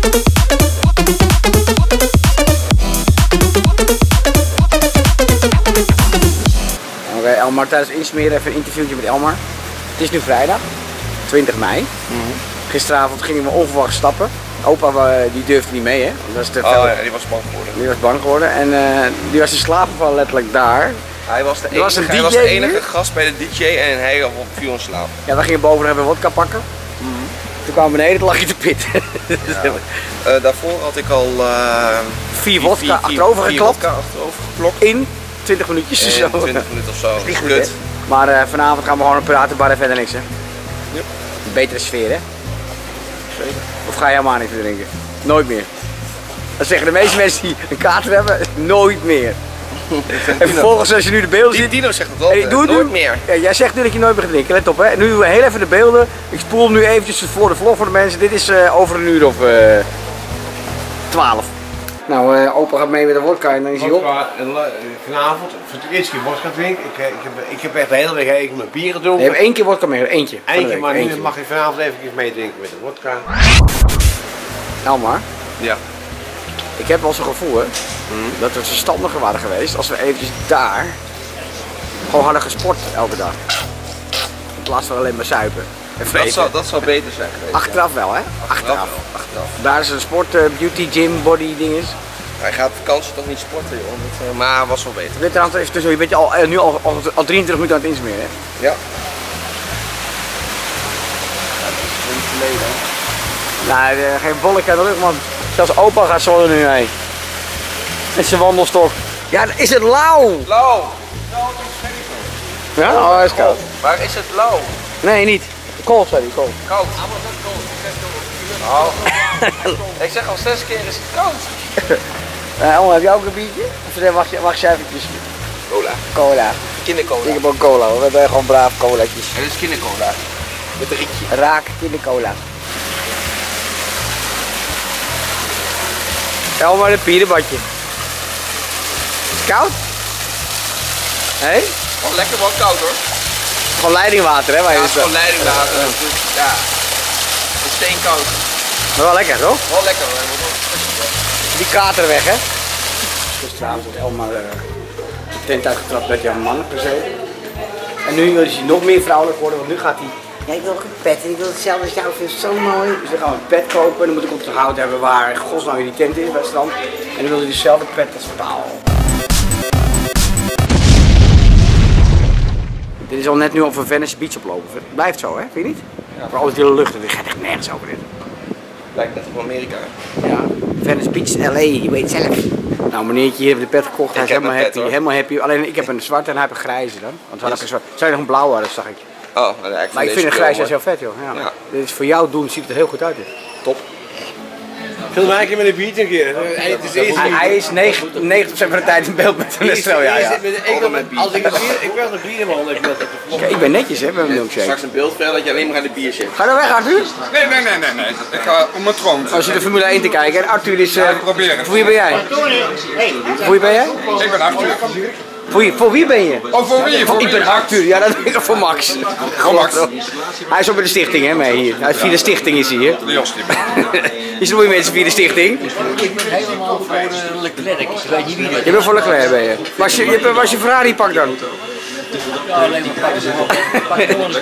Oké, Elmar, tijdens insmeren even een interviewtje met Elmar. Het is nu vrijdag, 20 mei. Gisteravond gingen we onverwacht stappen. Opa die durfde niet mee, hè? Dat is te veel. Ja, die was bang geworden. Die was bang geworden en die was in slaap gevallen letterlijk daar. Hij was de enige gast bij de DJ en hij viel in slaap. Ja, we gingen boven hebben wodka pakken. Toen kwamen we beneden, toen lag je te pitten. Ja. Daarvoor had ik al 4 wodka achterover geklopt. In 20 minuutjes of zo. 20 minuten of zo. Dat is niet goed, maar vanavond gaan we gewoon praten, bar en verder niks, hè? Yep. Een betere sfeer, hè? Zeker. Of ga je helemaal niks meer drinken? Nooit meer. Dat zeggen de meeste mensen die een kater hebben, nooit meer. En vervolgens als je nu de beelden ziet... Dino zegt het wel, nooit meer. Ja, jij zegt nu dat je nooit meer gaat drinken, let op hè. Nu doen we heel even de beelden. Ik spoel nu eventjes voor de vlog voor de mensen. Dit is over een uur of 12. Nou, opa gaat mee met de wodka en dan is hij op. Vanavond, voor de eerste keer wodka drinken. Ik heb echt de hele week eigenlijk mijn bier gedronken. Je hebt 1 keer wodka mee, eentje. Eentje, maar nu mag ik vanavond even meedrinken met de wodka. Elmar? Ja. Ik heb wel zo'n gevoel hè, dat we verstandiger waren geweest als we eventjes daar gewoon hadden gesport elke dag. In plaats van alleen maar zuipen. Dat zou beter zijn geweest. Achteraf wel hè? Achteraf. Daar is een sport, beauty, gym, body dinges. Hij gaat vakantie toch niet sporten joh, maar was wel beter. Dit trouwens even tussen, je bent nu al 23 minuten aan het insmeren hè? Ja. Nou, geen bolletje aan de lucht man. Zelfs opa gaat zo er nu heen. Met zijn wandelstok. Ja, is het lauw? Lauw. Ja? Oh, hij is koud. Waar is het lauw? Nee, niet. Koud, zei hij, koud. Koud. Oh. Ik zeg al 6 keer is het koud. Elma, heb jij ook een biertje? Of wacht jij eventjes? Cola. Cola. Kindercola. Ik heb ook cola hoor. We hebben gewoon braaf colaatjes. Het is kindercola. Met een rietje. Raak kindercola. Elma, een pierenbadje. Is het koud? Hé? Oh, lekker wel koud hoor. Gewoon leidingwater hè? Waar Ja, je het is gewoon leidingwater. Ja. Het is steenkoud. Maar wel lekker toch? Wel lekker hoor. Die kater weg hè? Gisteravond had Elma de tent uitgetrapt dat hij aan mannen gezeten. En nu wil hij nog meer vrouwelijk worden, want nu gaat hij... Ja, ik wil ook een pet en ik wil hetzelfde als jou, ik vind het zo mooi. Dus dan gaan we een pet kopen en dan moet ik onthoud hebben waar godsnaam die tent is bij het strand. En dan wil hij dezelfde pet als vertaal. Dit is al net nu over Venice Beach oplopen. Het blijft zo hè, vind je niet? Ja. Voor alles die hele lucht, dit gaat echt nergens over dit. Lijkt net op Amerika. Ja, Venice Beach, LA, je weet zelf. Nou, meneertje hier heeft de pet gekocht, hij is helemaal happy, helemaal happy. Alleen ik heb een zwarte en hij heeft een grijze dan. Want had ik een zwart. Zou je nog een blauwe, dat zag ik. Oh, maar ik vind een grijze heel vet joh. Ja. Ja. Dit is voor jou doen, ziet het er heel goed uit. Dit. Top. Film mij een keer met een biertje een keer. Hij is 90% van de tijd in beeld met een Estrel, ja. Als ik wil een bier in mijn handen. Ik ben netjes hè, met een milkshake. Straks een beeldspel dat je alleen maar aan de bier zit. Ga je nou weg Arthur? Nee. Ik ga om mijn troon. Als je de Formule 1 te kijken en Arthur is... proberen. Voor wie ben jij? Voor wie ben jij? Ik ben Arthur. Voor wie ben je? Oh, voor wie? Ik ben Arthur, ja dat ben ik voor Max. Voor Max. Hij is ook bij de stichting hè, mee hier. Hij is via de stichting is hij hier. De Jos die Je ziet mooie mensen via de stichting. Ik ben helemaal voor Leclerc, ik weet niet wie dat is. Je bent voor Leclerc ben je. Was je Ferrari pak dan? Ja, alleen maar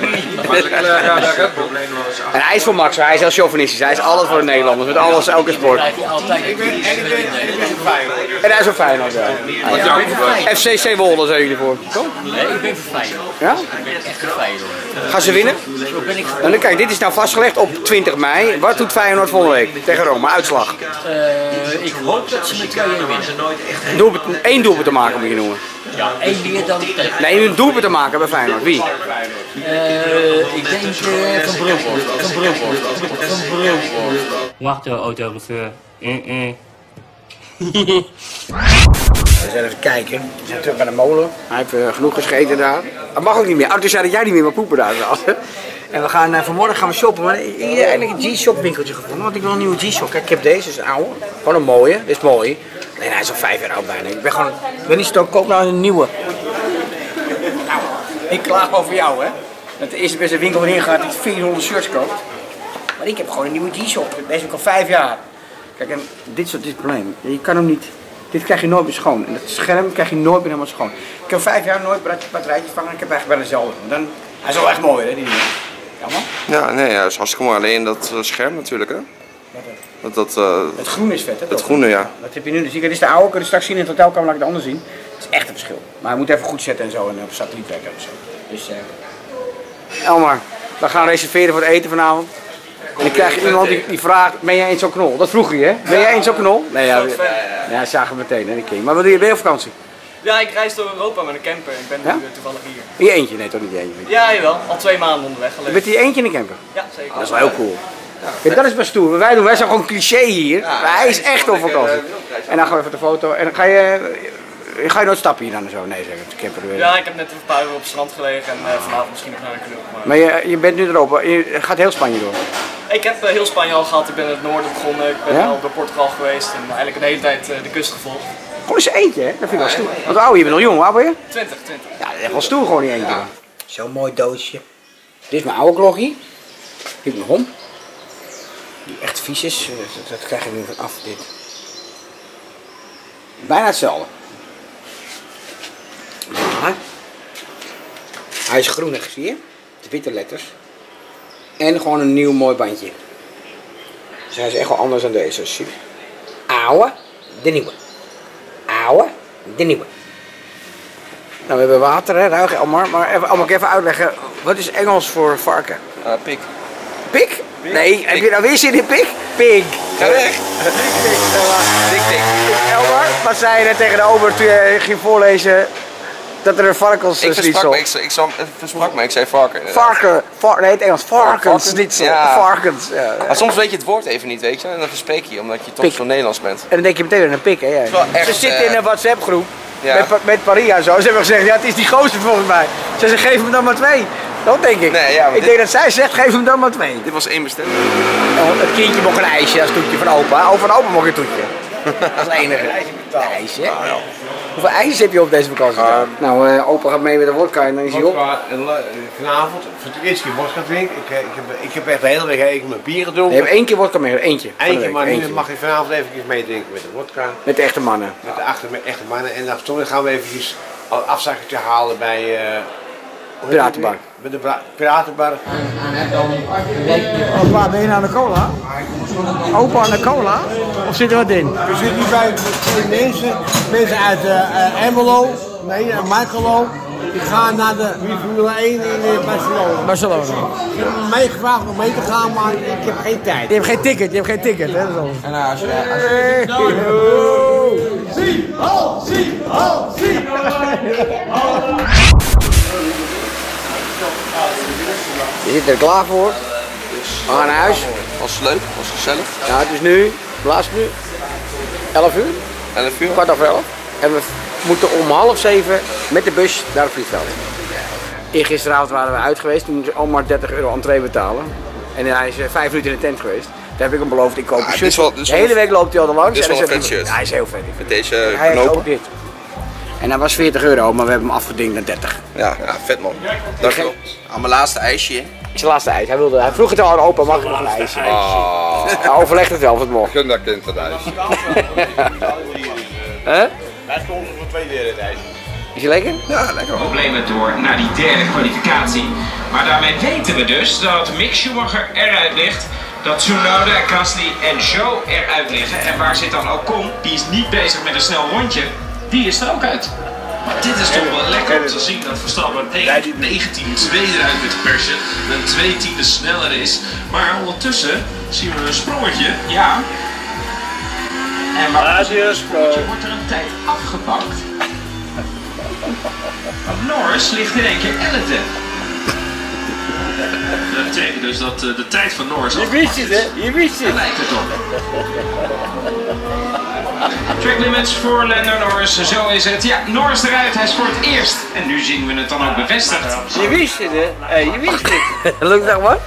En hij is voor Max, hij is heel chauvinistisch. Hij is alles voor de Nederlanders, met alles, elke sport. En hij is voor Feyenoord, ja. FCC Wolde zijn jullie voor. Toch? Nee, ik ben voor Feyenoord. Ja? Ik ben echt voor Feyenoord. Gaan ze winnen? Zo ben ik voor. En dan, kijk, dit is nou vastgelegd op 20 mei. Wat doet Feyenoord volgende week tegen Rome? Uitslag. Ik hoop dat ze met 2-1 winnen. 1 doelpunt te maken moet je noemen. Ja, 1 meer dan tegen. Nee, een doelpunt te maken bij Feyenoord. Wie? Ik denk Van Bronckhorst. Van Bronckhorst. Wacht de autochauffeur. We zijn even kijken. We zijn terug bij de molen. Hij heeft genoeg gescheten daar. Dat mag ook niet meer. Arthur zei dat jij niet meer mag poepen daar. En we gaan vanmorgen gaan we shoppen. Maar ik heb eigenlijk een G-Shock winkeltje gevonden. Want ik wil een nieuwe G-Shock. Kijk, ik heb deze, is een oude. Gewoon een mooie. Dit is mooi. Nee, hij is al 5 jaar oud bijna. Ik ben niet zo koop nou een nieuwe. Nou, ik klaag over jou hè. Dat de eerste beste winkel waarin gaat die 400 shirts koopt. Maar ik heb gewoon een nieuwe G-Shock. Deze heb ik al 5 jaar. Kijk, en dit is het probleem. Je kan hem niet. Dit krijg je nooit meer schoon. En dat scherm krijg je nooit meer helemaal schoon. Ik heb 5 jaar nooit batterijtjes vangen. Ik heb eigenlijk bij dezelfde. Dan, hij is wel echt mooi, hè, die dingen. Jammer. Ja, nee, ja, dat is hartstikke mooi. Alleen dat scherm natuurlijk, hè? Het groen is vet, hè? Het groene, ja. Dat heb je nu. Dus dit is de oude. Kun je straks zien in het hotelkamer, laat ik de andere zien. Het is echt een verschil. Maar hij moet even goed zetten en zo. En op satelliet werken of zo. Dus, Elmar, we gaan reserveren voor het eten vanavond. En dan krijg je iemand die vraagt, ben jij eens zo'n knol? Dat vroeg je, hè? Ben jij eens zo'n knol? Nee, ja, zagen we meteen, hè, die king. Maar wat doe je? Ben je op vakantie? Ja, ik reis door Europa met een camper. Ik ben nu toevallig hier. In je eentje? Nee, toch niet in je eentje? Ja, jawel. Al 2 maanden onderweg geweest. Met die eentje in de camper? Ja, zeker. Dat is wel heel cool. Ja, dat is best stoer. Wij zijn gewoon cliché hier. Maar hij is echt op vakantie. En dan gaan we even de foto. En dan ga je nooit stappen hier dan en zo? Nee, zeg de camper weer. Ja, ik heb net een paar uur op het strand gelegen en vanavond misschien nog naar de club. Maar je bent nu erop. Je gaat heel Spanje door. Ik heb heel Spanje al gehad. Ik ben in het noorden begonnen. Ik ben al door Portugal geweest en eigenlijk de hele tijd de kust gevolgd. Gewoon eens eentje, hè? Dat vind ik wel stoer. Want ouwe, je bent nog jong, hoe oud ben je? 20. Ja, dat is echt wel stoer gewoon die eentje. Zo'n mooi doosje. Dit is mijn oude klokje. Dit is mijn hond. Die echt vies is. Dat krijg je nu van af, dit. Bijna hetzelfde. Maar hij is groenig, zie je? De witte letters. En gewoon een nieuw mooi bandje. Dus hij is echt wel anders dan deze. Zie je? Oude, de nieuwe. Oude, de nieuwe. Nou, we hebben water, hè, ruig, Elmar. Maar mag ik even uitleggen, wat is Engels voor varken? Pik. Pik? Nee, heb je nou weer zin in pik? Pig. Ga weg. Dik. Elmar, wat zei je net tegen de ober toen je ging voorlezen dat er een varkensschnitzel... Ik versprak me, ik zei varken. Nee, het Engels, varkensschnitzel. Ja. Varkens. Ja. Maar soms weet je het woord even niet, weet je. En dan verspreek je omdat je toch Pik. zo Nederlands bent. En dan denk je meteen aan een pik, hè? wel echt, Ze zitten in een WhatsApp groep ja. met Paria en zo. Ze hebben gezegd, ja, het is die gozer volgens mij. Ze zeggen, geef hem dan maar 2. Dat denk ik. Nee, ja, maar ik denk dat zij zegt, geef hem dan maar 2. Dit was 1 bestelling. Het kindje mocht een ijsje, dat is toetje van opa. Van opa mocht een toetje. Dat is het enige. Een ijsje. Ah, ja. Hoeveel ijsjes heb je op deze vakantie? Nou, opa gaat mee met de wodka en dan is hij op. Vanavond, voor de eerste keer wodka drinken. Ik heb echt de hele week eigenlijk mijn bieren doen. Je hebt 1 keer wodka mee, eentje. Eentje, maar nu mag je vanavond even meedrinken met de wodka. Met de echte mannen. Met de echte mannen. En dan gaan we eventjes een afzakkertje halen bij... Piratenbar. Bij de Piratenbar. Opa, ben je naar de cola? Opa aan de cola? Of zit er wat in? We zitten hier bij 2 mensen uit Ermelo, Markelo. Die gaan naar de Formule 1 in Barcelona. Ze hebben mij gevraagd om mee te gaan, maar ik heb geen tijd. Je hebt geen ticket, hè? Dat is En als je... Je zit er klaar voor. We gaan naar huis. Was leuk, was gezellig. Ja, het is nu, laatst nu, 11 uur, 11 uur. 11:15. En we moeten om 6:30 met de bus naar het vliegveld. Gisteravond waren we uit geweest, toen moest ik maar €30 entree betalen. En hij is 5 minuten in de tent geweest. Daar heb ik hem beloofd, ik koop een shirt. De hele week loopt hij al langs. Dit is wel een vet shirt. Ja, hij is heel vet. Met deze Hij heeft ook knopen. dit. En dat was €40, maar we hebben hem afgedingt naar 30. Ja, vet man. Dankjewel. Aan mijn laatste ijsje. Het is zijn laatste ijs. Hij vroeg het al aan opa, mag ik nog een ijsje? Hij overlegt het wel of het mocht. Gun dat kind dat ijs. Hè? Wij stonden voor 2 weer het ijs. Is hij lekker? Ja, lekker man. Problemen door naar die derde kwalificatie. Maar daarmee weten we dus dat Mick Schumacher eruit ligt, dat Tsunoda, Gasly en Zhou eruit liggen. En waar zit dan Ocon? Die is niet bezig met een snel rondje. Die is er ook uit. Maar dit is toch wel lekker om te zien dat Verstappen 19 eruit met persen en 2/10 sneller is. Maar ondertussen zien we een sprongetje. Ja. En maar wordt er een tijd afgepakt. Norris ligt in één keer 11e. Dat betekent dus dat de tijd van Norris Je wist het, hè? Je wist het. Lijkt het op. Track limits voor Lando Norris, zo is het. Ja, Norris eruit, hij is voor het eerst. En nu zien we het dan ook bevestigd. Je wist het, hè? Je wist het. Lukt dat wat?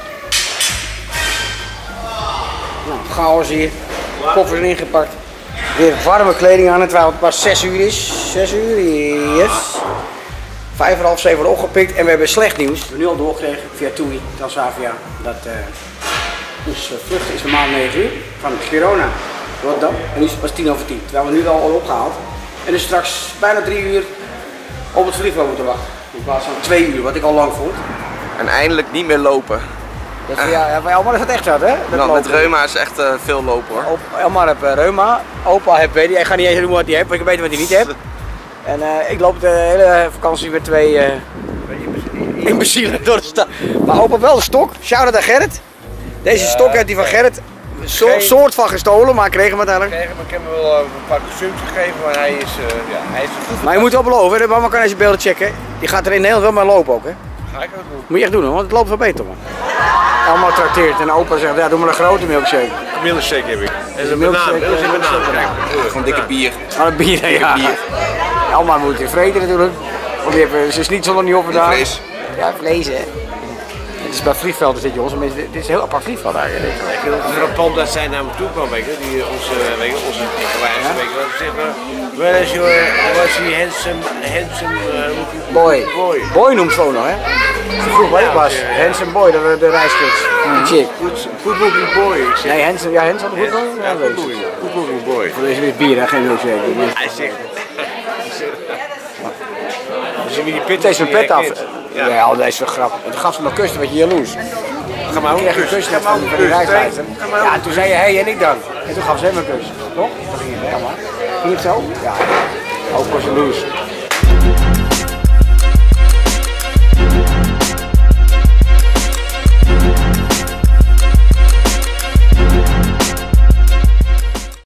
Nou, chaos hier. Koffers zijn ingepakt. Weer warme kleding aan, terwijl het pas 6 uur is. 6 uur, yes. 5:30, 7 opgepikt en we hebben slecht nieuws. We hebben nu al doorgekregen via TUI, Transavia, dat onze vlucht is normaal 9 uur van Girona Rotterdam. En nu is het pas 10:10. Terwijl we nu wel al opgehaald. En dus straks bijna 3 uur op het vliegveld moeten wachten. In plaats van 2 uur, wat ik al lang vond. En eindelijk niet meer lopen. Dat is, ja, bij Elmar is dat echt hard, hè? Nou, met reuma is echt veel lopen hoor. Elmar heeft reuma, opa heeft, weet ik ga niet eens noemen wat hij heeft, maar ik weet wat hij niet heeft. En ik loop de hele vakantie met 2 imbecielen door de stad. Maar opa wel een stok, shout-out aan Gerrit. Deze stok heeft hij van Gerrit soort van gestolen, maar kreeg hem uiteindelijk. Ik heb hem wel een paar kostuums gegeven, maar hij is goed. Maar je moet wel beloven, hè? Mama kan eens je beelden checken. Die gaat er in Nederland wel mee lopen ook, hè? Ga ik ook doen. Moet je echt doen, hoor, want het loopt wel beter, man. Elmar trakteert en opa zegt, ja, doe maar een grote milkshake. Milkshake heb ik. Dat is een milkshake. Gewoon dikke bier. Oh, een bier, ja. Elmar moet je vreten natuurlijk. Want die hebben ze niet nog niet opgedaan. Vlees. Ja, vlees, hè. Het is bij vliegvelden zit, jongens. Dit is een heel apart vliegveld eigenlijk. Ik vind het frappant dat zij naar me toe kwam, weet je, die onze eigenwijze, weet je wel. Ze zeggen, where is your handsome Boy noemt gewoon nog, hè. Vroeg waar ik was. Handsome boy, de reisgids. Die chick. Good looking boy. Nee, handsome, ja, handsome, goed wel? Ja, Good looking boy. Voor deze is bier, hè, geen milkshake. Hij zegt. Dus wie die pit Deze mijn pet af. Ja, dat is wel grappig. En toen gaf ze me kussen, werd je jaloers. Ga maar ook Ik kreeg een kus net van die reisleider. Ja, en toen zei je hey en ik dan. En toen gaf ze hem een kus. Toch? Dat ging het helemaal. Ging het zo? Ja. Ook was jaloers.